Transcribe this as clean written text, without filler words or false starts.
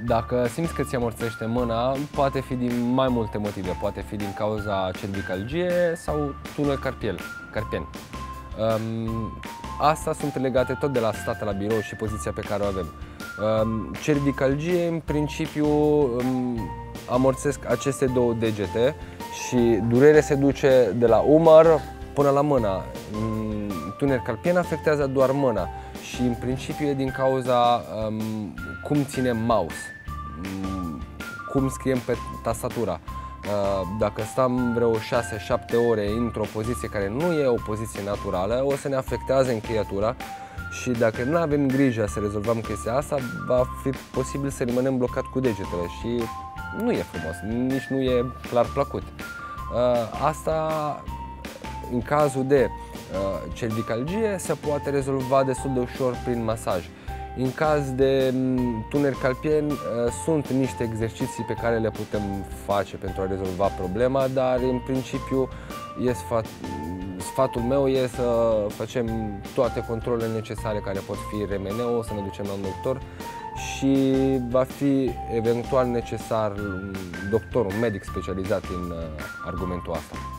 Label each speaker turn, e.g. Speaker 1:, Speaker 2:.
Speaker 1: Dacă simți că ți amorțește mâna, poate fi din mai multe motive. Poate fi din cauza cervicalgie sau tunel carpien. Astea sunt legate tot de la starea la birou și poziția pe care o avem. Cervicalgie, în principiu, amorțesc aceste două degete și durerea se duce de la umăr până la mână. Tunel carpien afectează doar mâna și în principiu e din cauza cum ținem mouse, cum scriem pe tastatura. Dacă stăm vreo 6-7 ore într-o poziție care nu e o poziție naturală, o să ne afecteze încheietura și dacă nu avem grijă să rezolvăm chestia asta, va fi posibil să rămânem blocat cu degetele și nu e frumos, nici nu e clar plăcut. Asta, în cazul de cervicalgie, se poate rezolva destul de ușor prin masaj. În caz de tunel carpien, sunt niște exerciții pe care le putem face pentru a rezolva problema, dar în principiu sfatul meu e să facem toate controlele necesare care pot fi RMN-ul, să ne ducem la un doctor și va fi eventual necesar un doctor, un medic specializat în argumentul ăsta.